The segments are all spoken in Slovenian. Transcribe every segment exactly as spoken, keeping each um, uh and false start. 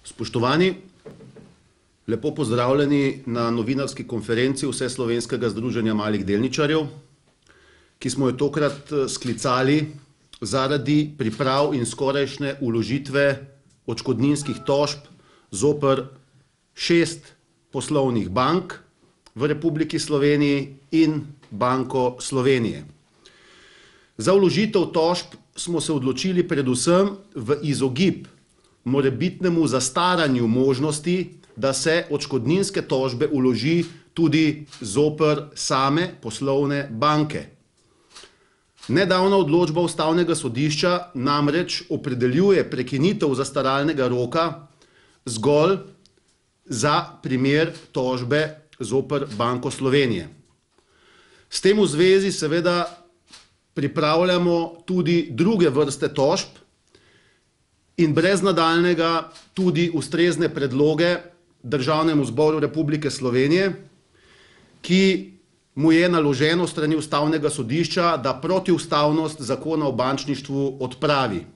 Spoštovani, lepo pozdravljeni na novinarski konferenci Vseslovenskega združenja malih delničarjev, ki smo jo tokrat sklicali zaradi priprav in skorajšnje vložitve odškodninskih tožb zoper šest poslovnih bank v Republiki Sloveniji in Banko Slovenije. Za vložitev tožb smo se odločili predvsem v izogib morebitnemu zastaranju možnosti, da se odškodninske tožbe vloži tudi zoper same poslovne banke. Nedavna odločba Ustavnega sodišča namreč opredeljuje prekinitev zastaralnega roka zgolj za primer tožbe zoper Banko Slovenije. S tem v zvezi seveda pripravljamo tudi druge vrste tožb in brez nadaljnega tudi ustrezne predloge Državnemu zboru Republike Slovenije, ki mu je naloženo s strani Ustavnega sodišča, da protiustavnost zakona o bančništvu odpravi.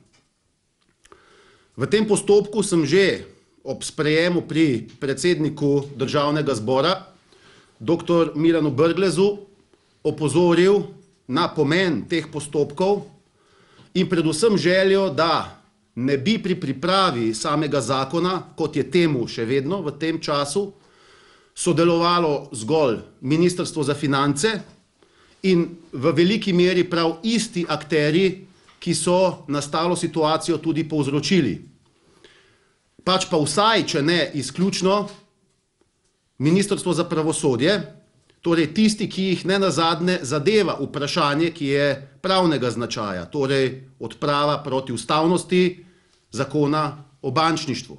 V tem postopku sem že ob sprejemu pri predsedniku Državnega zbora, doktor Milanu Brglezu, opozoril na pomen teh postopkov in predvsem željo, da ne bi pri pripravi samega zakona, kot je temu še vedno v tem času, sodelovalo zgolj Ministrstvo za finance in v veliki meri prav isti akterji, ki so nastalo situacijo tudi povzročili. Pač pa vsaj, če ne izključno, Ministrstvo za pravosodje, torej tisti, ki jih ne nazadnje zadeva vprašanje, ki je pravnega značaja, torej odprava protiustavnosti zakona o bančništvu.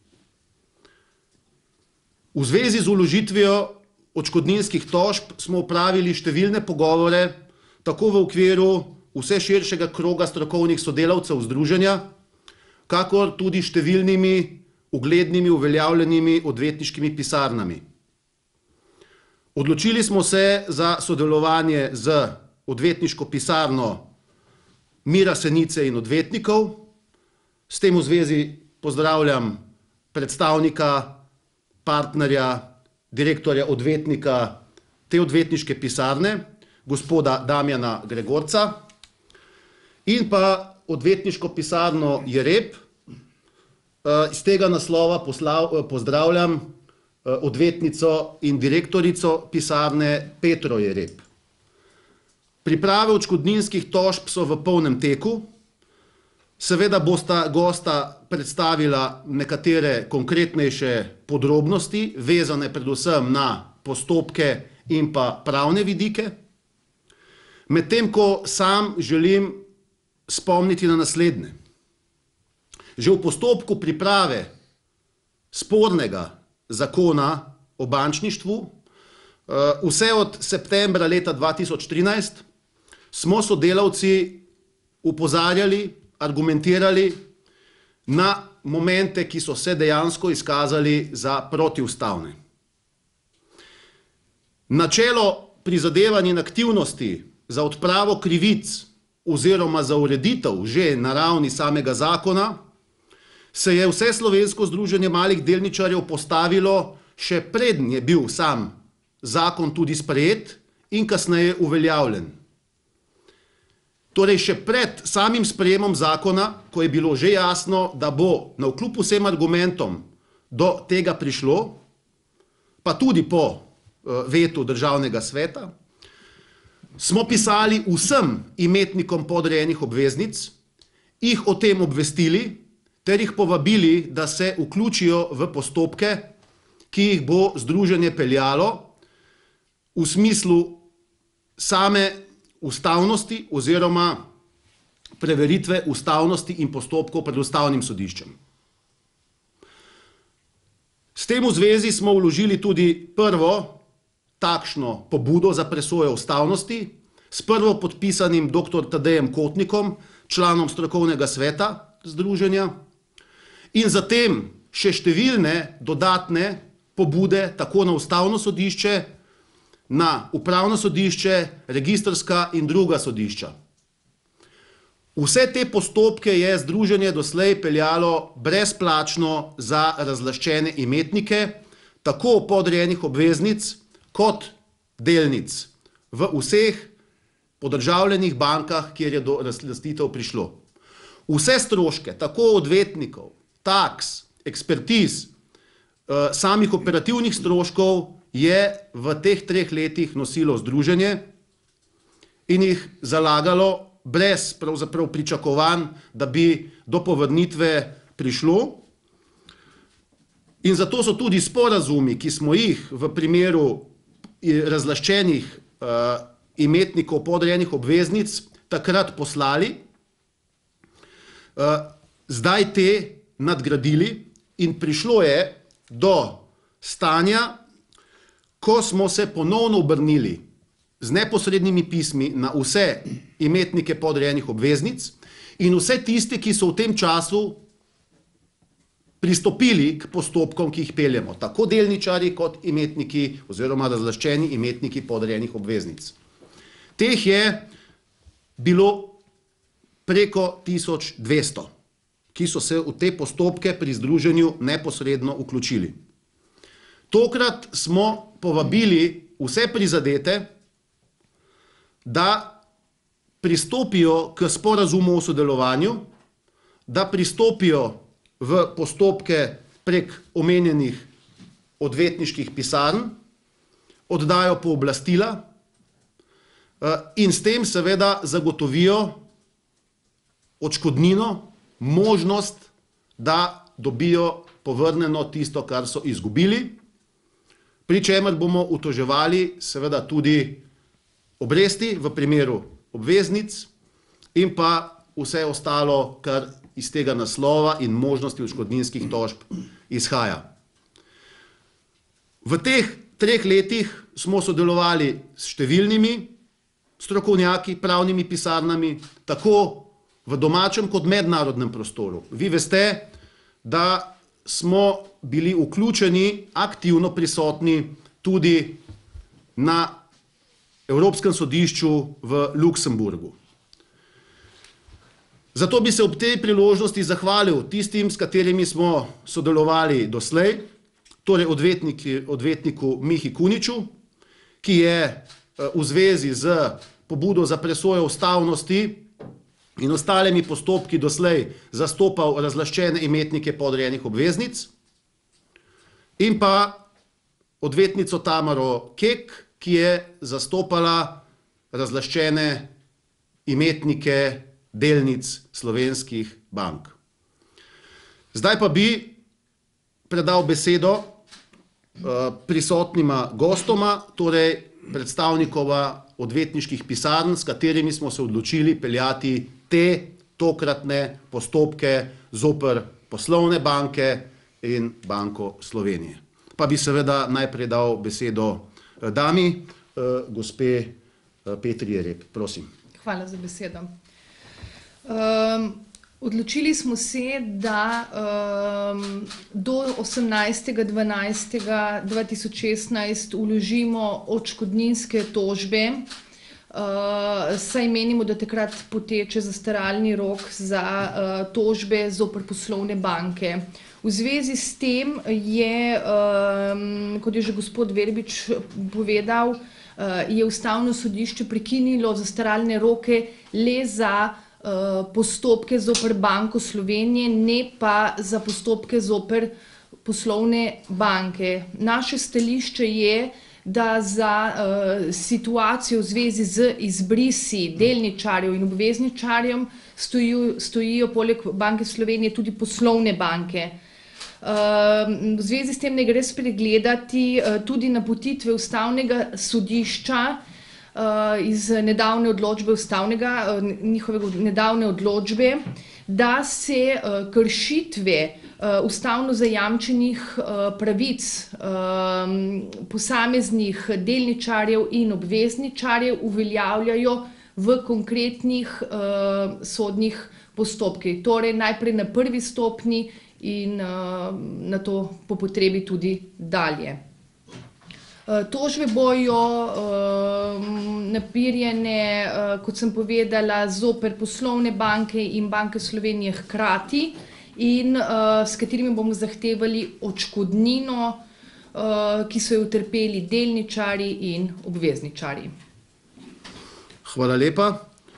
V zvezi z vložitvijo odškodninskih tožb smo opravili številne pogovore, tako v okviru vse širšega kroga strokovnih sodelavcev združenja, kakor tudi številnimi uglednimi uveljavljenimi odvetniškimi pisarnami. Odločili smo se za sodelovanje z odvetniško pisarno Mira Senice in odvetnikov. S tem v zvezi pozdravljam predstavnika, partnerja, direktorja odvetnika te odvetniške pisarne, gospoda Damjana Gregorca, in pa odvetniško pisarno Jereb. Iz tega naslova pozdravljam odvetnico in direktorico pisarne Petro Jereb. Priprave odškodninskih tožb so v polnem teku. Seveda bosta gosta predstavila nekatere konkretnejše podrobnosti, vezane predvsem na postopke in pa pravne vidike. Medtem ko sam želim spomniti na naslednje. Že v postopku priprave spornega zakona o bančništvu, vse od septembra leta dva tisoč trinajst, smo sodelavci upozarjali, argumentirali na momente, ki so se dejansko izkazali za protiustavne. Načelo prizadevanj in aktivnosti za odpravo krivic oziroma za ureditev že na ravni samega zakona se je Vseslovensko združenje malih delničarjev postavilo še preden je bil sam zakon tudi sprejet in kasneje uveljavljen. Torej še pred samim sprejemom zakona, ko je bilo že jasno, da bo navkljub vsem argumentom do tega prišlo, pa tudi po vetu Državnega sveta, smo pisali vsem imetnikom podrejenih obveznic, jih o tem obvestili ter jih povabili, da se vključijo v postopke, ki jih bo združenje peljalo v smislu same ustavnosti oziroma preveritve ustavnosti in postopkov pred Ustavnim sodiščem. S tem v zvezi smo vložili tudi prvo takšno pobudo za presojo ustavnosti s prvo podpisanim doktor Tadejem Kotnikom, članom strokovnega sveta združenja, in zatem še številne dodatne pobude tako na Ustavno sodišče, na Upravno sodišče, registrska in druga sodišča. Vse te postopke je združenje doslej peljalo brezplačno za razlaščene imetnike, tako podrejenih obveznic kot delnic v vseh podržavljenih bankah, kjer je do razlastitev prišlo. Vse stroške, tako odvetnikov, taks, ekspertiz, samih operativnih stroškov je v teh treh letih nosilo združenje in jih zalagalo brez pravzaprav pričakovanj, da bi do povrnitve prišlo. In zato so tudi sporazumi, ki smo jih v primeru razlaščenih uh, imetnikov podrejenih obveznic takrat poslali, uh, zdaj te nadgradili in prišlo je do stanja, ko smo se ponovno obrnili z neposrednimi pismi na vse imetnike podrejenih obveznic in vse tiste, ki so v tem času pristopili k postopkom, ki jih peljemo, tako delničarji kot imetniki oziroma razlaščeni imetniki podrejenih obveznic. Teh je bilo preko tisoč dvesto, ki so se v te postopke pri združenju neposredno vključili. Tokrat smo povabili vse prizadete, da pristopijo k sporazumu o sodelovanju, da pristopijo v postopke prek omenjenih odvetniških pisarn, oddajo pooblastila in s tem seveda zagotovijo odškodnino, možnost, da dobijo povrnjeno tisto, kar so izgubili, pri čemer bomo utoževali seveda tudi obresti v primeru obveznic in pa vse ostalo, kar iz tega naslova in možnosti odškodninskih tožb izhaja. V teh treh letih smo sodelovali s številnimi strokovnjaki, pravnimi pisarnami, tako v domačem kot mednarodnem prostoru. Vi veste, da smo bili vključeni, aktivno prisotni tudi na Evropskem sodišču v Luksemburgu. Zato bi se ob tej priložnosti zahvalil tistim, s katerimi smo sodelovali doslej, torej odvetniku Mihi Kuniču, ki je v zvezi z pobudo za presojo ustavnosti in ostalimi postopki doslej zastopal razlaščene imetnike podrejenih obveznic, in pa odvetnico Tamaro Kek, ki je zastopala razlaščene imetnike delnic slovenskih bank. Zdaj pa bi predal besedo prisotnima gostoma, torej predstavnikova odvetniških pisarn, s katerimi smo se odločili peljati te tokratne postopke zoper poslovne banke in Banko Slovenije. Pa bi seveda najprej dal besedo dami, gospe Petri Jereb, prosim. Hvala za besedo. Um, odločili smo se, da um, do osemnajstega dvanajstega dva tisoč šestnajst vložimo odškodninske tožbe, uh, saj menimo, da takrat poteče zastaralni rok za uh, tožbe zoper poslovne banke. V zvezi s tem je, um, kot je že gospod Verbič povedal, uh, je Ustavno sodišče prekinilo zastaralne roke le za uh, postopke zoper Banko Slovenije, ne pa za postopke zoper poslovne banke. Naše stališče je, da za uh, situacijo v zvezi z izbrisi delničarjev in obvezničarjem stojijo, stojijo poleg Banke Slovenije tudi poslovne banke. Uh, v zvezi s tem ne gre spregledati uh, tudi napotitve Ustavnega sodišča uh, iz nedavne odločbe Ustavnega, uh, njihove nedavne odločbe, da se uh, kršitve uh, ustavno zajamčenih uh, pravic uh, posameznih delničarjev in obvezničarjev uveljavljajo v konkretnih uh, sodnih postopkih. Torej najprej na prvi stopnji in uh, na to po potrebi tudi dalje. Tožbe bojo napirjene, kot sem povedala, zoper poslovne banke in Banke Slovenije hkrati in s katerimi bomo zahtevali odškodnino, ki so jo utrpeli delničarji in obvezničarji. Hvala lepa.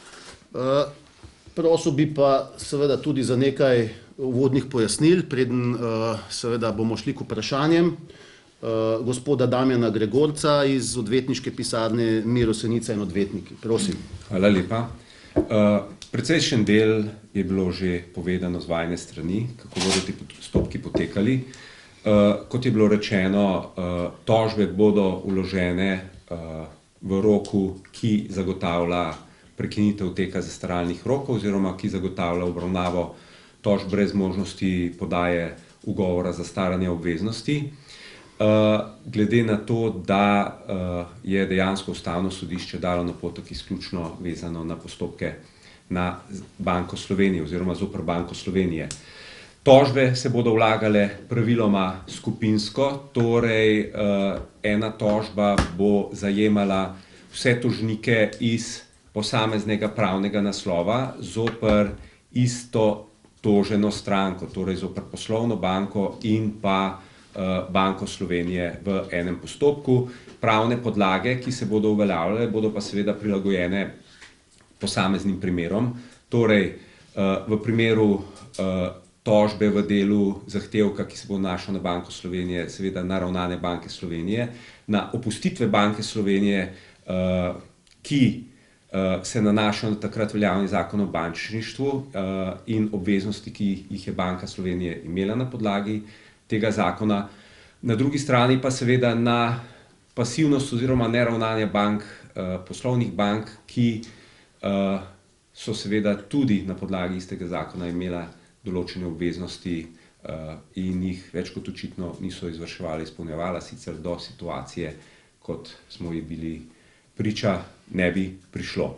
Prosil bi pa seveda tudi za nekaj uvodnih pojasnil, preden seveda bomo šli k vprašanjem. Gospoda Damjana Gregorca iz odvetniške pisarne Miro Senica in odvetniki. Prosim. Hvala lepa. Precejšen del je bilo že povedano z vajine strani, kako bodo ti postopki potekali. Kot je bilo rečeno, tožbe bodo vložene v roku, ki zagotavlja prekinitev teka zastaralnih rokov oziroma ki zagotavlja obravnavo tožb brez možnosti podaje ugovora zastaranja obveznosti. Glede na to, da je dejansko Ustavno sodišče dalo napotek izključno vezano na postopke na Banko Slovenije oziroma zoper Banko Slovenije. Tožbe se bodo vlagale praviloma skupinsko, torej ena tožba bo zajemala vse tožnike iz posameznega pravnega naslova zoper isto toženo stranko, torej zoper poslovno banko in pa Banko Slovenije v enem postopku. Pravne podlage, ki se bodo uveljavljale, bodo pa seveda prilagojene posameznim primerom. Torej, v primeru tožbe v delu zahtevka, ki se bo nanašal na Banko Slovenije, seveda na ravnanje Banke Slovenije, na opustitve Banke Slovenije, ki se nanašajo na takrat veljavni zakon o bančništvu in obveznosti, ki jih je Banka Slovenije imela na podlagi tega zakona. Na drugi strani pa seveda na pasivnost oziroma neravnanje bank, poslovnih bank, ki so seveda tudi na podlagi istega zakona imela določene obveznosti in jih več kot očitno niso izvrševali, izpolnjevala, sicer do situacije, kot smo ji bili priča, ne bi prišlo.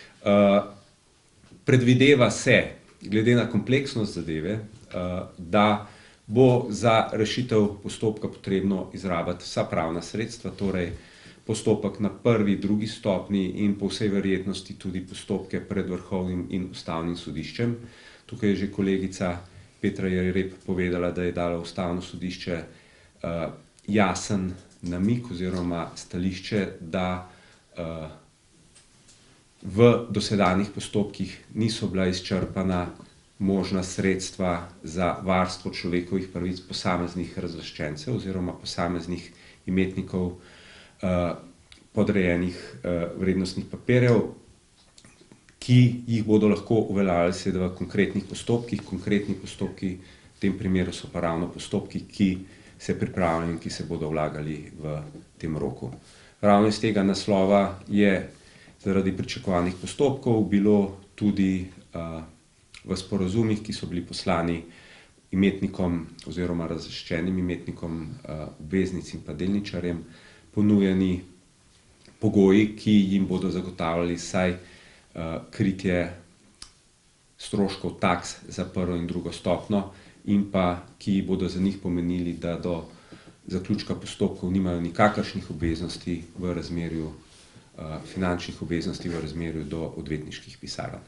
Predvideva se, glede na kompleksnost zadeve, da bo za rešitev postopka potrebno izrabiti vsa pravna sredstva, torej postopek na prvi, drugi stopnji in po vsej verjetnosti tudi postopke pred Vrhovnim in Ustavnim sodiščem. Tukaj je že kolegica Petra Jereb povedala, da je dalo Ustavno sodišče jasen namig oziroma stališče, da v dosedanjih postopkih niso bila izčrpana možna sredstva za varstvo človekovih pravic posameznih razlaščencev oziroma posameznih imetnikov podrejenih vrednostnih papirjev, ki jih bodo lahko uveljavljali seveda v konkretnih postopkih. Konkretni postopki v tem primeru so pa ravno postopki, ki se pripravljajo in ki se bodo vlagali v tem roku. Ravno iz tega naslova je zaradi pričakovanih postopkov bilo tudi v sporazumih, ki so bili poslani imetnikom oziroma razlaščenim imetnikom obveznic in pa delničarjem, ponujeni pogoji, ki jim bodo zagotavljali vsaj kritje stroškov taks za prvo in drugo stopnjo in pa ki bodo za njih pomenili, da do zaključka postopkov nimajo nikakršnih obveznosti v razmerju, finančnih obveznosti v razmerju do odvetniških pisarn.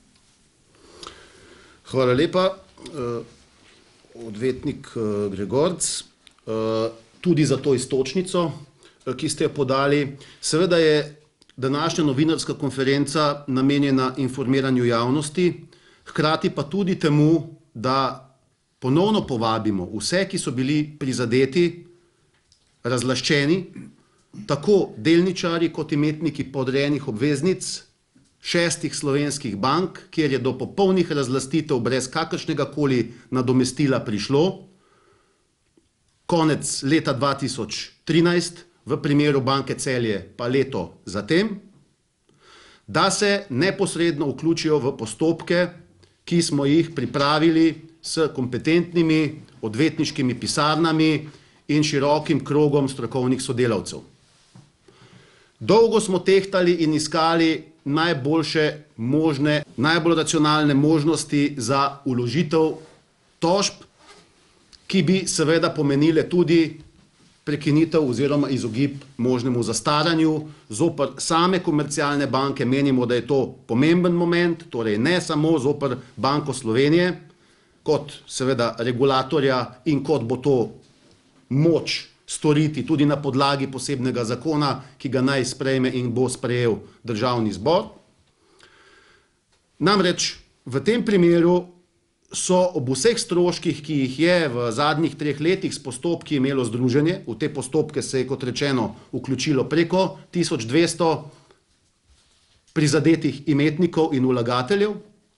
Hvala lepa, odvetnik Gregorc, tudi za to iztočnico, ki ste jo podali. Seveda je današnja novinarska konferenca namenjena informiranju javnosti, hkrati pa tudi temu, da ponovno povabimo vse, ki so bili prizadeti, razlaščeni, tako delničarji kot imetniki podrejenih obveznic, šestih slovenskih bank, kjer je do popolnih razlastitev brez kakršnega koli nadomestila prišlo, konec leta dva tisoč trinajst, v primeru Banke Celje pa leto zatem, da se neposredno vključijo v postopke, ki smo jih pripravili s kompetentnimi odvetniškimi pisarnami in širokim krogom strokovnih sodelavcev. Dolgo smo tehtali in iskali najboljše možne, najbolj racionalne možnosti za vložitev tožb, ki bi seveda pomenile tudi prekinitev oziroma izogib možnemu zastaranju. Zoper same komercialne banke menimo, da je to pomemben moment, torej ne samo zoper Banko Slovenije, kot seveda regulatorja in kot bo to moč storiti tudi na podlagi posebnega zakona, ki ga naj sprejme in bo sprejel Državni zbor. Namreč v tem primeru so ob vseh stroških, ki jih je v zadnjih treh letih s postopki imelo združenje, v te postopke se je, kot rečeno, vključilo preko tisoč dvesto prizadetih imetnikov in vlagateljev,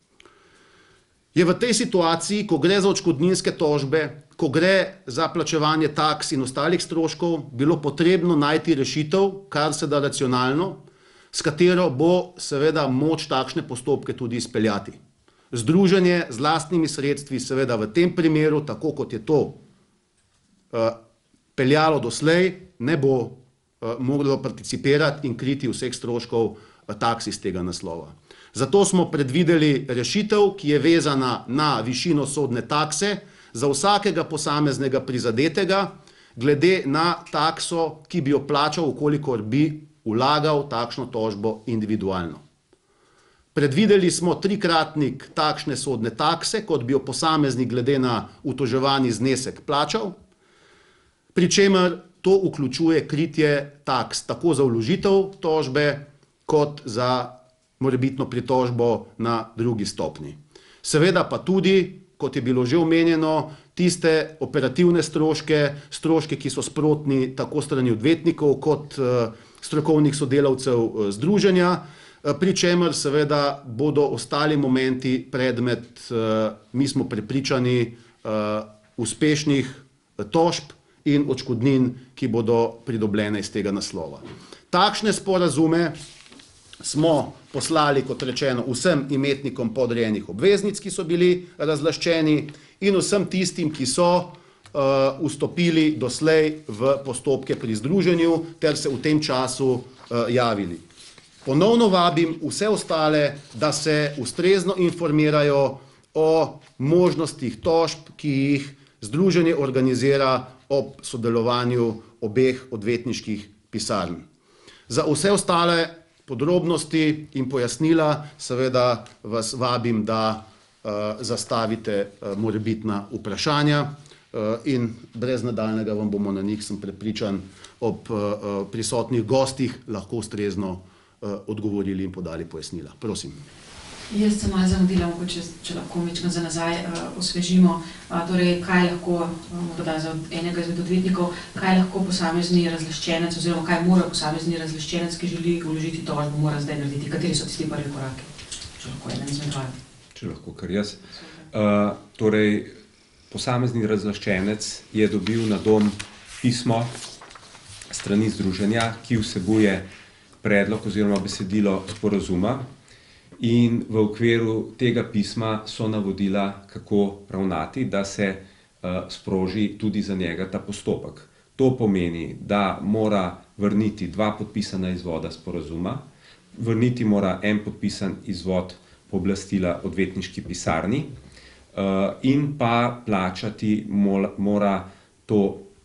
je v tej situaciji, ko gre za odškodninske tožbe, ko gre za plačevanje taks in ostalih stroškov, bilo potrebno najti rešitev, kar se da racionalno, s katero bo seveda moč takšne postopke tudi izpeljati. Združenje z lastnimi sredstvi seveda v tem primeru, tako kot je to uh, peljalo doslej, ne bo uh, moglo participirati in kriti vseh stroškov uh, taks iz tega naslova. Zato smo predvideli rešitev, ki je vezana na višino sodne takse za vsakega posameznega prizadetega, glede na takso, ki bi jo plačal, ukolikor bi vlagal takšno tožbo individualno. Predvideli smo trikratnik takšne sodne takse, kot bi jo posameznik glede na utoževani znesek plačal, pri čemer to vključuje kritje taks tako za vložitev tožbe, kot za morebitno pritožbo na drugi stopnji. Seveda pa tudi, kot je bilo že omenjeno, tiste operativne stroške, stroške, ki so sprotni tako strani odvetnikov kot strokovnih sodelavcev združenja, pri čemer seveda bodo ostali momenti predmet, mi smo prepričani, uspešnih tožb in odškodnin, ki bodo pridobljene iz tega naslova. Takšne sporazume smo poslali, kot rečeno, vsem imetnikom podrejenih obveznic, ki so bili razlaščeni, in vsem tistim, ki so uh, vstopili doslej v postopke pri združenju ter se v tem času uh, javili. Ponovno vabim vse ostale, da se ustrezno informirajo o možnostih tožb, ki jih združenje organizira ob sodelovanju obeh odvetniških pisarn. Za vse ostale podrobnosti in pojasnila seveda vas vabim, da uh, zastavite uh, morebitna vprašanja uh, in brez nadaljnega vam bomo na njih, sem prepričan, ob uh, prisotnih gostih lahko ustrezno uh, odgovorili in podali pojasnila. Prosim. Jaz sem malo zamudila, mogoče, če lahko mičkam za nazaj uh, osvežimo, uh, torej kaj lahko, morda za enega izmed odvetnikov, kaj lahko posamezni razlaščenec oziroma kaj mora posamezni razlaščenec, ki želi vložiti tožbo, mora zdaj narediti, kateri so tisti prvi koraki, če lahko eden izmed dvaj. Če lahko, kar jaz. Uh, torej, posamezni razlaščenec je dobil na dom pismo strani združenja, ki vsebuje predlog oziroma besedilo sporazuma. In v okviru tega pisma so navodila, kako ravnati, da se uh, sproži tudi za njega ta postopek. To pomeni, da mora vrniti dva podpisana izvoda sporazuma, vrniti mora en podpisan izvod pooblastila odvetniški pisarni uh, in pa plačati mora, mora to,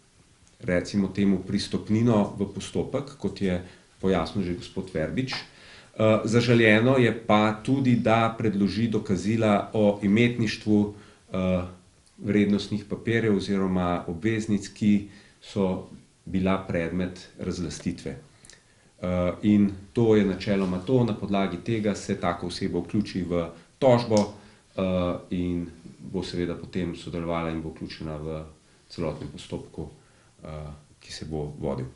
recimo temu, pristopnino v postopek, kot je pojasnil že gospod Verbič. Uh, zaželjeno je pa tudi, da predloži dokazila o imetništvu uh, vrednostnih papirjev oziroma obveznic, ki so bila predmet razlastitve. Uh, in to je načeloma to, na podlagi tega se taka oseba vključi v tožbo uh, in bo seveda potem sodelovala in bo vključena v celotnem postopku, uh, ki se bo vodil.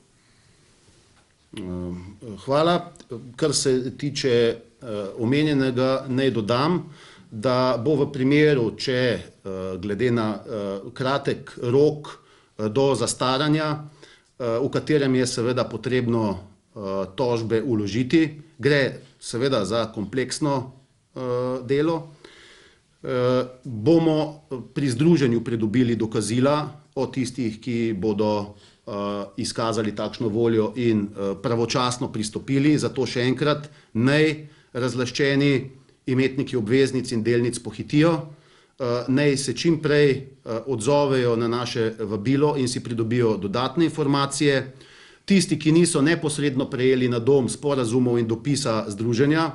Hvala. Kar se tiče uh, omenjenega, naj dodam, da bo v primeru, če uh, glede na uh, kratek rok uh, do zastaranja, uh, v katerem je seveda potrebno uh, tožbe vložiti, gre seveda za kompleksno uh, delo, uh, bomo pri združenju pridobili dokazila o tistih, ki bodo Uh, izkazali takšno voljo in uh, pravočasno pristopili. Zato še enkrat naj razlaščeni imetniki obveznic in delnic pohitijo, naj se čim prej odzovejo na naše vabilo in si pridobijo dodatne informacije. Tisti, ki niso neposredno prejeli na dom sporazumov in dopisa združenja,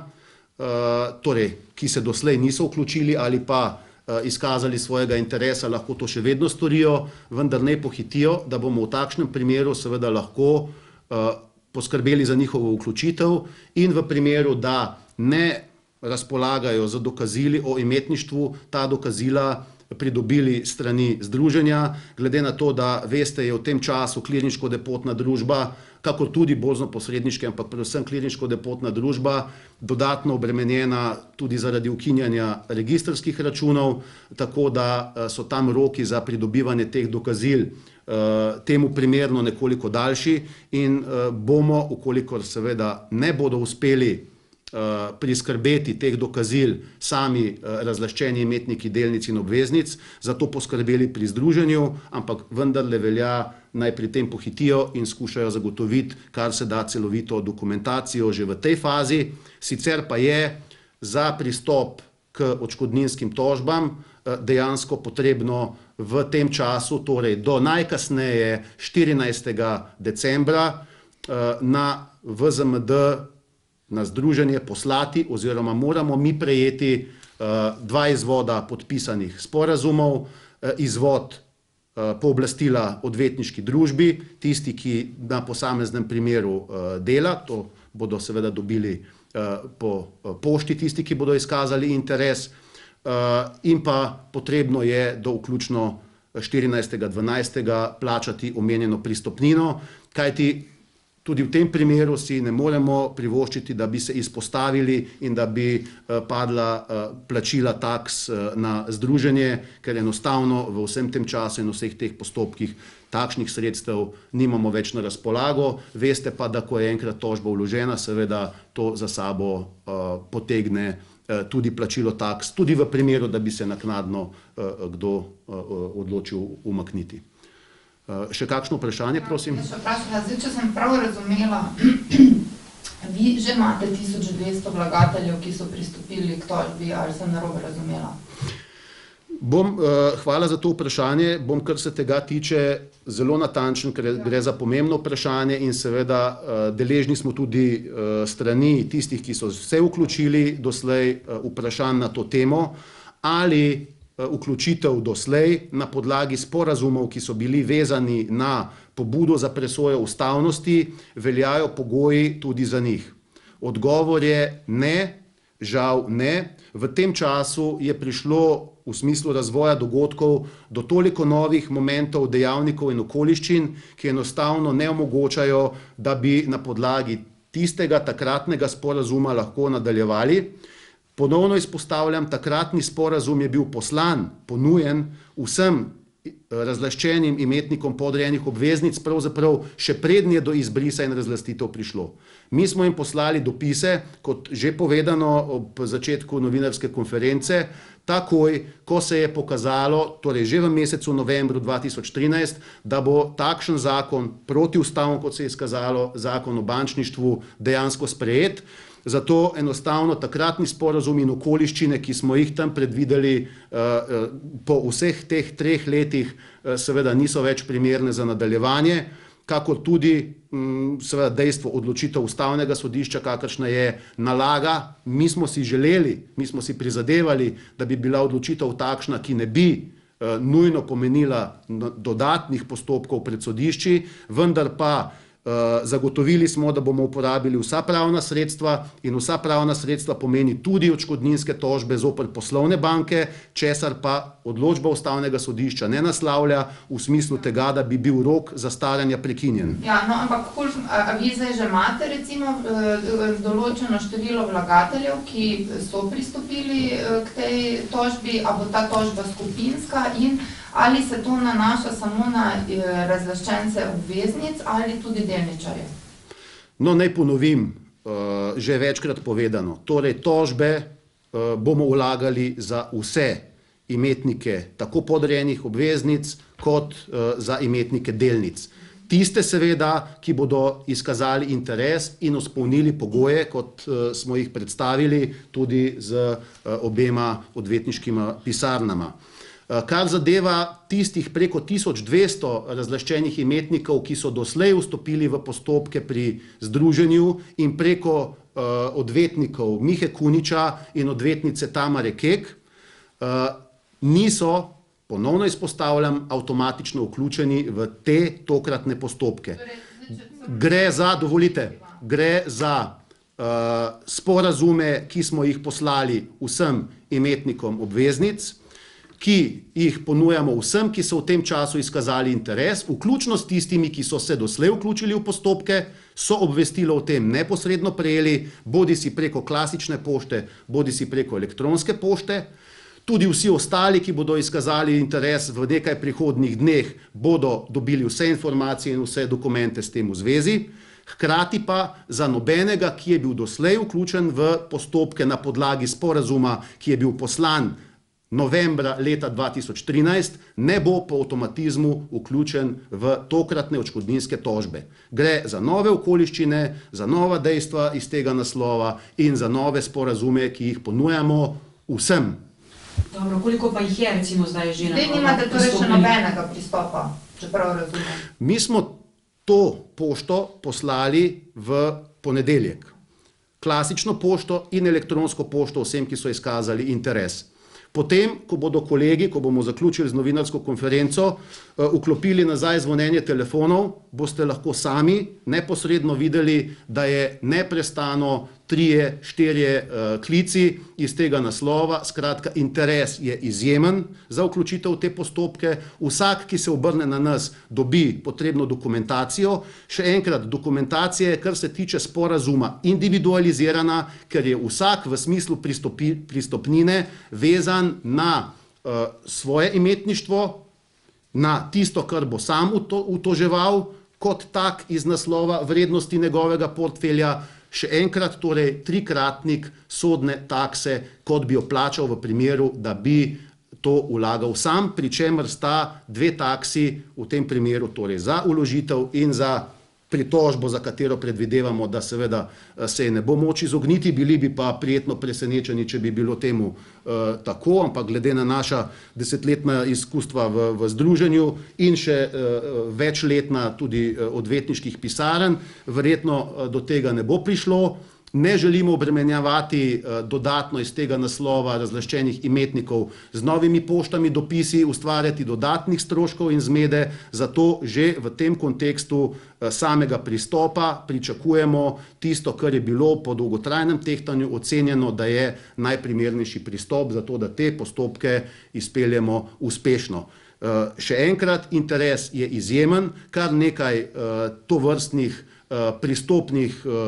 torej, ki se doslej niso vključili ali pa izkazali svojega interesa, lahko to še vedno storijo, vendar ne pohitijo, da bomo v takšnem primeru seveda lahko poskrbeli za njihovo vključitev in v primeru, da ne razpolagajo z dokazili o imetništvu, ta dokazila pridobili strani združenja, glede na to, da veste, je v tem času klirinško-depotna družba, kakor tudi borzno-posredniške, ampak predvsem klirinško-depotna družba, dodatno obremenjena tudi zaradi ukinjanja registrskih računov, tako da so tam roki za pridobivanje teh dokazil temu primerno nekoliko daljši in bomo, ukolikor seveda ne bodo uspeli priskrbeti teh dokazil sami razlaščeni imetniki delnic in obveznic, zato poskrbeli pri združenju, ampak vendarle velja naj pri tem pohitijo in skušajo zagotoviti, kar se da celovito dokumentacijo že v tej fazi. Sicer pa je za pristop k odškodninskim tožbam dejansko potrebno v tem času, torej do najkasneje štirinajstega decembra na V Z M D na združenje poslati oziroma moramo mi prejeti dva izvoda podpisanih sporazumov, izvod pooblastila odvetniški družbi, tisti, ki na posameznem primeru dela, to bodo seveda dobili po pošti tisti, ki bodo izkazali interes, in pa potrebno je do vključno štirinajstega dvanajstega plačati omenjeno pristopnino, kajti tudi v tem primeru si ne moremo privoščiti, da bi se izpostavili in da bi padla plačila taks na združenje, ker enostavno v vsem tem času in vseh teh postopkih takšnih sredstev nimamo več na razpolago. Veste pa, da ko je enkrat tožba vložena, seveda to za sabo potegne tudi plačilo taks, tudi v primeru, da bi se naknadno kdo odločil umakniti. Še kakšno vprašanje, prosim? Ja, še vprašala, zdaj, če sem prav razumela, vi že imate tisoč dvesto vlagateljev, ki so pristopili k tožbi, ali sem narobe razumela? Bom, hvala za to vprašanje, bom, kar se tega tiče, zelo natančen, ker gre za pomembno vprašanje in seveda deležni smo tudi strani tistih, ki so se vključili doslej vprašanj na to temo, ali vključitev doslej na podlagi sporazumov, ki so bili vezani na pobudo za presojo ustavnosti, veljajo pogoji tudi za njih. Odgovor je ne, žal ne. V tem času je prišlo v smislu razvoja dogodkov do toliko novih momentov, dejavnikov in okoliščin, ki enostavno ne omogočajo, da bi na podlagi tistega takratnega sporazuma lahko nadaljevali. Ponovno izpostavljam, takratni sporazum je bil poslan, ponujen vsem razlaščenim imetnikom podrejenih obveznic, pravzaprav še prednje do izbrisa in razlastitev prišlo. Mi smo jim poslali dopise, kot že povedano ob začetku novinarske konference, takoj, ko se je pokazalo, torej že v mesecu novembru dva tisoč trinajst, da bo takšen zakon protiustaven, kot se je izkazalo, zakon o bančništvu, dejansko sprejet. Zato enostavno takratni sporazum in okoliščine, ki smo jih tam predvideli po vseh teh treh letih, seveda niso več primerne za nadaljevanje, kakor tudi seveda dejstvo odločitev ustavnega sodišča, kakršna je nalaga. Mi smo si želeli, mi smo si prizadevali, da bi bila odločitev takšna, ki ne bi nujno pomenila dodatnih postopkov pred sodišči, vendar pa zagotovili smo, da bomo uporabili vsa pravna sredstva in vsa pravna sredstva pomeni tudi odškodninske tožbe zoper poslovne banke, česar pa odločba ustavnega sodišča ne naslavlja v smislu tega, da bi bil rok zastaranja prekinjen. Ja, no, ampak a vi zdaj že imate recimo določeno število vlagateljev, ki so pristopili k tej tožbi, a bo ta tožba skupinska in ali se to nanaša samo na razlaščence obveznic ali tudi delničarje? No, naj ponovim, že večkrat povedano. Torej, tožbe bomo vlagali za vse imetnike tako podrejenih obveznic kot za imetnike delnic. tiste seveda, ki bodo izkazali interes in izpolnili pogoje, kot smo jih predstavili tudi z obema odvetniškima pisarnama. Kar zadeva tistih preko tisoč dvesto razlaščenih imetnikov, ki so doslej vstopili v postopke pri združenju in preko uh, odvetnikov Mihe Kuniča in odvetnice Tamare Kek, uh, niso, ponovno izpostavljam, avtomatično vključeni v te tokratne postopke. Gre za, dovolite, gre za uh, sporazume, ki smo jih poslali vsem imetnikom obveznic, ki jih ponujamo vsem, ki so v tem času izkazali interes, vključno s tistimi, ki so se doslej vključili v postopke, so obvestilo o tem neposredno prejeli, bodi si preko klasične pošte, bodi si preko elektronske pošte. Tudi vsi ostali, ki bodo izkazali interes v nekaj prihodnjih dneh, bodo dobili vse informacije in vse dokumente s tem v zvezi. Hkrati pa za nobenega, ki je bil doslej vključen v postopke na podlagi sporazuma, ki je bil poslan novembra leta dva tisoč trinajst, ne bo po avtomatizmu vključen v tokratne odškodninske tožbe. Gre za nove okoliščine, za nova dejstva iz tega naslova in za nove sporazume, ki jih ponujamo vsem. Dobro, koliko pa jih je recimo zdaj že na Zdaj nimate torej še nobenega pristopa, čeprav razumem. Mi smo to pošto poslali v ponedeljek. Klasično pošto in elektronsko pošto vsem, ki so izkazali interes. Potem, ko bodo kolegi, ko bomo zaključili z novinarsko konferenco, vklopili nazaj zvonjenje telefonov, boste lahko sami neposredno videli, da je neprestano trije, štirje klici iz tega naslova. Skratka, interes je izjemen za vključitev v te postopke. Vsak, ki se obrne na nas, dobi potrebno dokumentacijo. Še enkrat, dokumentacija je, kar se tiče sporazuma, individualizirana, ker je vsak v smislu pristopi, pristopnine vezan na uh, svoje imetništvo, na tisto, kar bo sam uto, utoževal, kot tak iz naslova vrednosti njegovega portfelja. Še enkrat, torej trikratnik sodne takse, kot bi jo plačal v primeru, da bi to vlagal sam, pri čemer sta dve taksi v tem primeru, torej za vložitev in za pritožbo, za katero predvidevamo, da seveda se je ne bo moč izogniti, bili bi pa prijetno presenečeni, če bi bilo temu uh, tako, ampak glede na naša desetletna izkustva v, v združenju in še uh, večletna tudi uh, odvetniških pisarn, verjetno uh, do tega ne bo prišlo. Ne želimo obremenjevati dodatno iz tega naslova razlaščenih imetnikov z novimi poštami, dopisi, ustvarjati dodatnih stroškov in zmede, zato že v tem kontekstu samega pristopa pričakujemo tisto, kar je bilo po dolgotrajnem tehtanju ocenjeno, da je najprimernejši pristop za to, da te postopke izpeljemo uspešno. Še enkrat, interes je izjemen, kar nekaj tovrstnih pristopnih uh,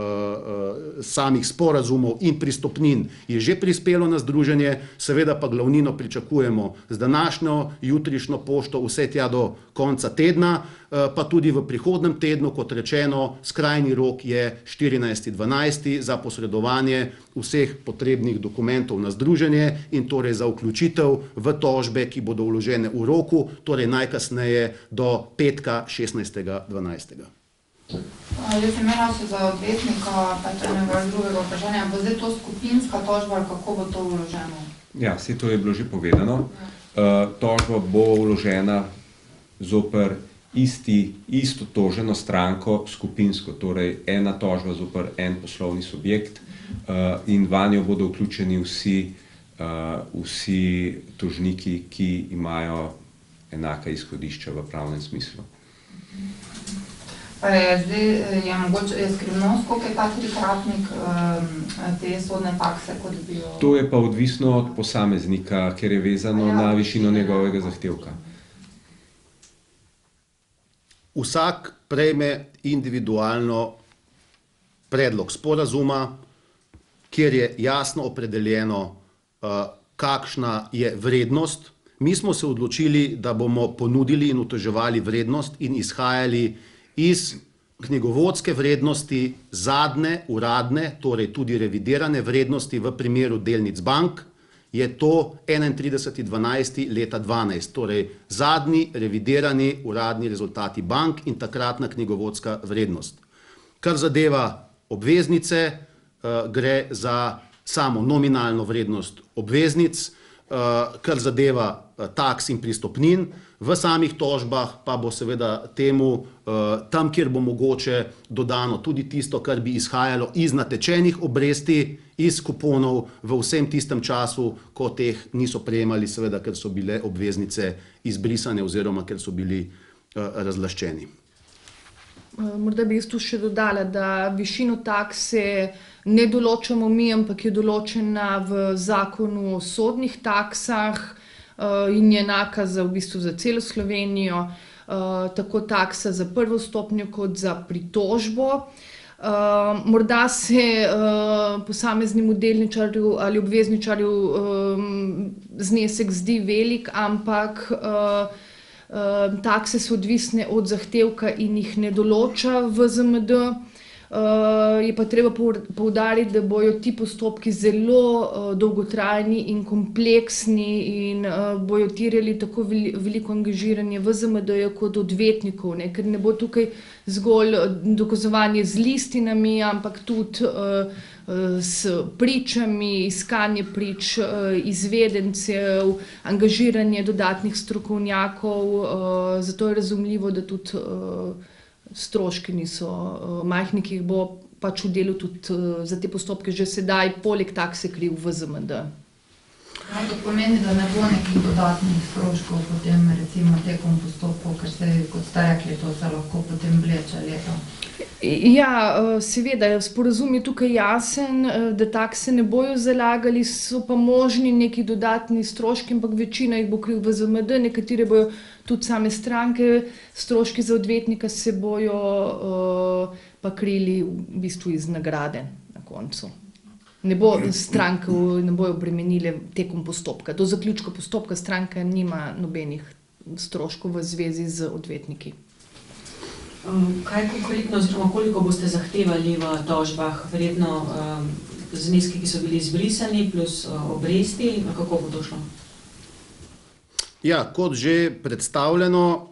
uh, samih sporazumov in pristopnin je že prispelo na združenje, seveda pa glavnino pričakujemo z današnjo, jutrišnjo pošto vse tja do konca tedna, uh, pa tudi v prihodnem tednu, kot rečeno, skrajni rok je štirinajsti dvanajsti za posredovanje vseh potrebnih dokumentov na združenje in torej za vključitev v tožbe, ki bodo vložene v roku, torej najkasneje do petka šestnajstega dvanajstega. Jaz sem imela še za odvetnika, pa če nekaj drugega vprašanja, bo zdaj to skupinska tožba, ali kako bo to vloženo? Ja, vse to je bilo že povedano. Uh, tožba bo vložena zoper isti, isto toženo stranko skupinsko, torej ena tožba zoper en poslovni subjekt uh, in vanjo bodo vključeni vsi, uh, vsi tožniki, ki imajo enaka izhodišča v pravnem smislu. Pa je zdaj, je mogoče, je skrivnost, koliko je ta trikratnik te sodne takse, kot bi jo... To je pa odvisno od posameznika, ker je vezano na višino njegovega zahtevka. Vsak prejme individualno predlog sporazuma, kjer je jasno opredeljeno, kakšna je vrednost. Mi smo se odločili, da bomo ponudili in uteževali vrednost in izhajali iz knjigovodske vrednosti zadnje, uradne, torej tudi revidirane vrednosti v primeru delnic bank, je to enaintrideseti dvanajsti leta dvanajst, torej zadnji revidirani uradni rezultati bank in takratna knjigovodska vrednost. Kar zadeva obveznice, gre za samo nominalno vrednost obveznic, kar zadeva taks in pristopnin, v samih tožbah pa bo seveda temu tam, kjer bo mogoče dodano tudi tisto, kar bi izhajalo iz natečenih obresti, iz kuponov v vsem tistem času, ko teh niso prejemali, seveda, ker so bile obveznice izbrisane oziroma ker so bili razlaščeni. Morda bi jaz tu še dodala, da višino takse ne določamo mi, ampak je določena v zakonu o sodnih taksah in je enaka za, v bistvu za celo Slovenijo, tako taksa za prvo stopnjo kot za pritožbo. Morda se posameznemu delničarju ali obvezničarju znesek zdi velik, ampak takse so odvisne od zahtevka in jih ne določa V Z M D. Je pa treba poudariti, da bojo ti postopki zelo dolgotrajni in kompleksni in bojo terjali tako veliko angažiranje V Z M D-ja kot odvetnikov, ne, ker ne bo tukaj zgolj dokazovanje z listinami, ampak tudi s pričami, iskanje prič, izvedencev, angažiranje dodatnih strokovnjakov, zato je razumljivo, da tudi stroški niso majhni, ki jih bo pač v delu tudi za te postopke že sedaj poleg takse kriv V Z M D. To pomeni, da ne bo nekih dodatnih stroškov potem recimo tekom postopkov, ker se, kot ste rekli, to se lahko potem vleče leta. Ja, seveda, sporazum je tukaj jasen, da takse ne bojo zalagali, so pa možni neki dodatni stroški, ampak večina jih bo kriv V Z M D, nekatere bojo tudi same stranke, stroški za odvetnika se bojo pa krili v bistvu iz nagrade na koncu. Ne bo stranke, ne bojo obremenile tekom postopka. Do zaključka postopka stranka nima nobenih stroškov v zvezi z odvetniki. Kaj konkretno, oziroma koliko boste zahtevali v tožbah, verjetno zneski, ki so bili izbrisani, plus obresti, kako bo to šlo? Ja, kot že predstavljeno,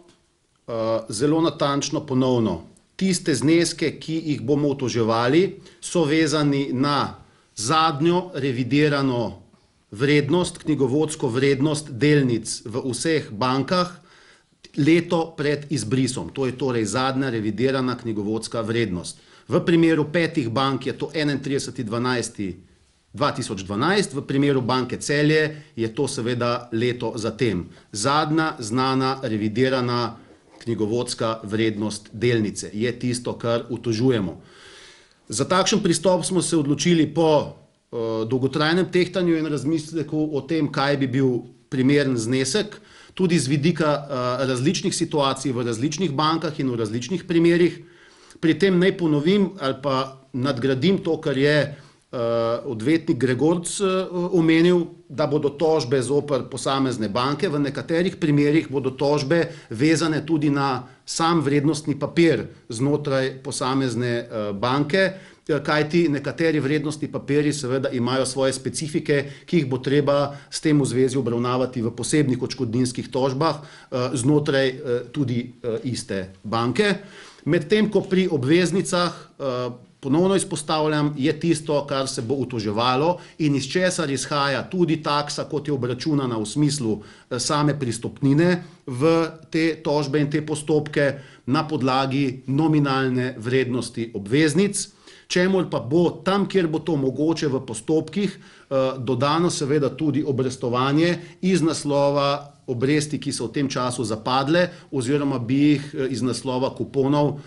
zelo natančno ponovno, tiste zneske, ki jih bomo utoževali, so vezani na zadnjo revidirano vrednost, knjigovodsko vrednost delnic v vseh bankah leto pred izbrisom. To je torej zadnja revidirana knjigovodska vrednost. V primeru petih bank je to enaintrideseti dvanajsti dva tisoč dvanajst, v primeru banke Celje je to seveda leto zatem. Zadnja znana revidirana knjigovodska vrednost delnice je tisto, kar utožujemo. Za takšen pristop smo se odločili po uh, dolgotrajnem tehtanju in razmisleku o tem, kaj bi bil primeren znesek, tudi z vidika uh, različnih situacij v različnih bankah in v različnih primerih. Pri tem naj ponovim ali pa nadgradim to, kar je uh, odvetnik Gregorc uh, omenil, da bodo tožbe zoper posamezne banke, v nekaterih primerih bodo tožbe vezane tudi na sam vrednostni papir znotraj posamezne uh, banke, kajti nekateri vrednostni papiri seveda imajo svoje specifike, ki jih bo treba s tem v zvezi obravnavati v posebnih odškodninskih tožbah uh, znotraj uh, tudi uh, iste banke. Medtem ko pri obveznicah, uh, ponovno izpostavljam, je tisto, kar se bo utoževalo in iz česar izhaja tudi taksa, kot je obračunana v smislu same pristopnine v te tožbe in te postopke na podlagi nominalne vrednosti obveznic, čemur pa bo tam, kjer bo to mogoče v postopkih, dodano seveda tudi obrestovanje iz naslova obresti, ki so v tem času zapadle oziroma bi jih iz naslova kuponov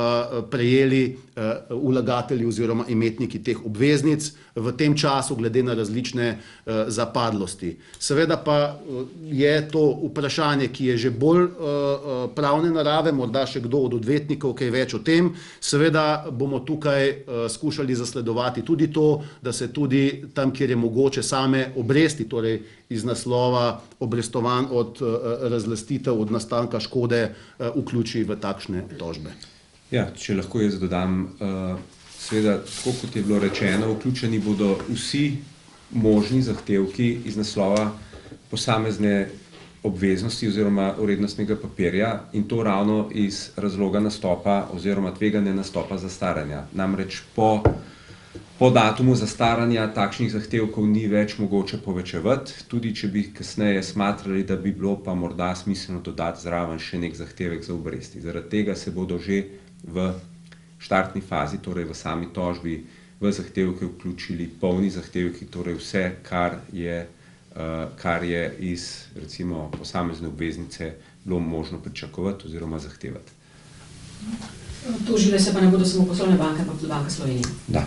prejeli vlagatelji oziroma imetniki teh obveznic v tem času glede na različne zapadlosti. Seveda pa je to vprašanje, ki je že bolj pravne narave, morda še kdo od odvetnikov kaj več o tem. Seveda bomo tukaj skušali zasledovati tudi to, da se tudi tam, kjer je mogoče same obresti, torej iz naslova obrestovanj od razlastitev, od nastanka škode, vključi v takšne tožbe. Ja, če lahko jaz dodam, seveda, tako kot je bilo rečeno, vključeni bodo vsi možni zahtevki iz naslova posamezne obveznosti oziroma vrednostnega papirja in to ravno iz razloga nastopa oziroma tveganja nastopa zastaranja. Namreč po, po datumu zastaranja takšnih zahtevkov ni več mogoče povečevati, tudi če bi kasneje smatrali, da bi bilo pa morda smiselno dodati zraven še nek zahtevek za obresti. Zaradi tega se bodo že v štartni fazi, torej v sami tožbi, v zahtevke vključili polni zahtevki, torej vse, kar je kar je iz, recimo, posamezne obveznice bilo možno pričakovati oziroma zahtevati. Tožile se pa ne bodo samo poslovne banke, ampak tudi Banka Slovenije. Da.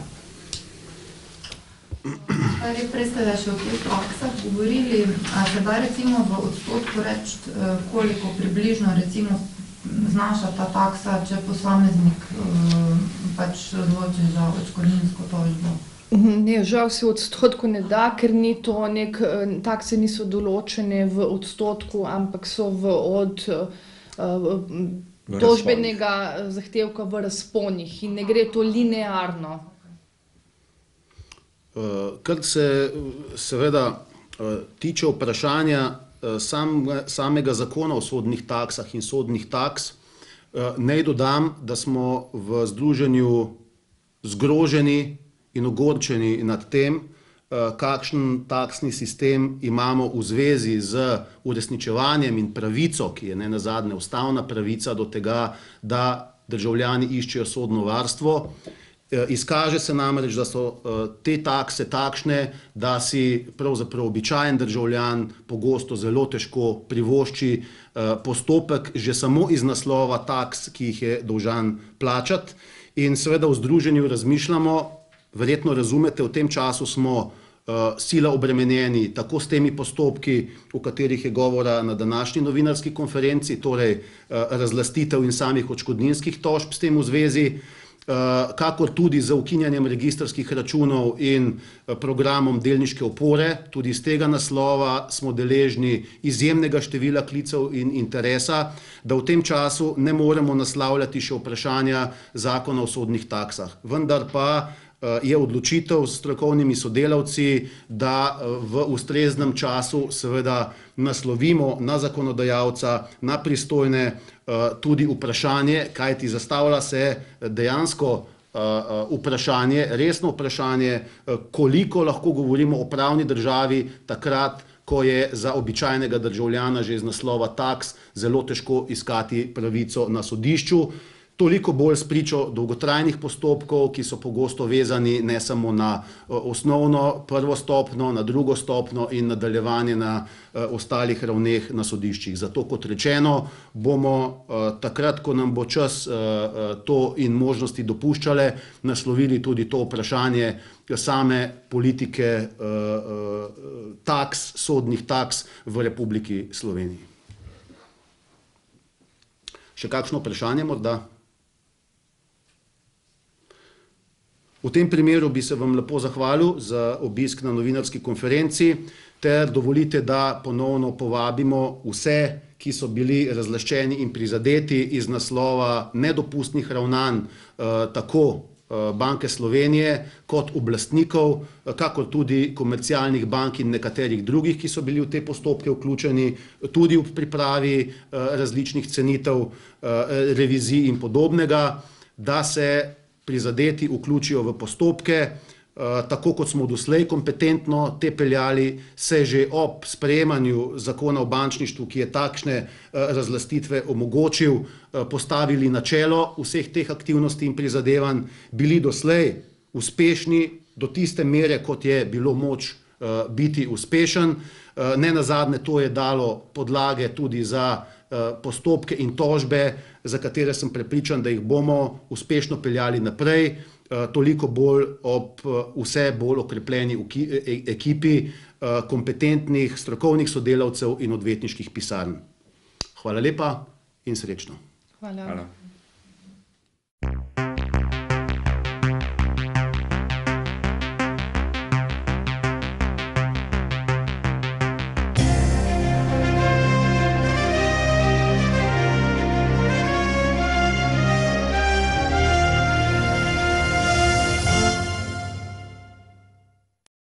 Prej ste da še o teh taksah govorili, a se da recimo v odstotku reči, koliko približno recimo znaša ta taksa, če posameznik pač odloči za odškodninsko tožbo? Ne, žal se v odstotku ne da, ker ni to nek, takse niso določene v odstotku, ampak so v od uh, tožbenega zahtevka v razponih in ne gre to linearno. Uh, kar se seveda uh, tiče vprašanja uh, sam, samega zakona o sodnih taksah in sodnih taks, uh, naj dodam, da smo v združenju zgroženi in ogorčeni nad tem, kakšen taksni sistem imamo v zvezi z uresničevanjem in pravico, ki je nenazadnje ustavna pravica do tega, da državljani iščejo sodno varstvo. Izkaže se namreč, da so te takse takšne, da si pravzaprav običajen državljan pogosto zelo težko privošči postopek že samo iz naslova taks, ki jih je dolžan plačati. In seveda v združenju razmišljamo, verjetno razumete, v tem času smo uh, sila obremenjeni tako s temi postopki, o katerih je govora na današnji novinarski konferenci, torej uh, razlastitev in samih odškodninskih tožb s tem v zvezi, uh, kakor tudi z ukinjanjem registrskih računov in uh, programom delniške opore. Tudi iz tega naslova smo deležni izjemnega števila klicev in interesa, da v tem času ne moremo naslavljati še vprašanja zakona o sodnih taksah. Vendar pa je odločitev s strokovnimi sodelavci, da v ustreznem času seveda naslovimo na zakonodajalca, na pristojne tudi vprašanje, kajti zastavlja se dejansko vprašanje, resno vprašanje, koliko lahko govorimo o pravni državi takrat, ko je za običajnega državljana že iz naslova taks zelo težko iskati pravico na sodišču. Toliko bolj spričo dolgotrajnih postopkov, ki so pogosto vezani ne samo na osnovno prvo stopnjo, na drugo stopnjo in nadaljevanje na ostalih ravneh na sodiščih. Zato, kot rečeno, bomo takrat, ko nam bo čas to in možnosti dopuščale, naslovili tudi to vprašanje same politike taks, sodnih taks v Republiki Sloveniji. Še kakšno vprašanje morda? V tem primeru bi se vam lepo zahvalil za obisk na novinarski konferenci ter dovolite, da ponovno povabimo vse, ki so bili razlaščeni in prizadeti iz naslova nedopustnih ravnanj tako Banke Slovenije kot oblastnikov, kakor tudi komercialnih bank in nekaterih drugih, ki so bili v te postopke vključeni, tudi v pripravi različnih cenitev, revizij in podobnega, da se prizadeti vključijo v postopke, tako kot smo doslej kompetentno te peljali, se že ob sprejemanju zakona o bančništvu, ki je takšne razlastitve omogočil, postavili na čelo vseh teh aktivnosti in prizadevanj, bili doslej uspešni do tiste mere, kot je bilo moč biti uspešen. Nenazadnje to je dalo podlage tudi za postopke in tožbe, za katere sem prepričan, da jih bomo uspešno peljali naprej, toliko bolj ob vse bolj okrepljeni ekipi kompetentnih strokovnih sodelavcev in odvetniških pisarn. Hvala lepa in srečno. Hvala. Hvala.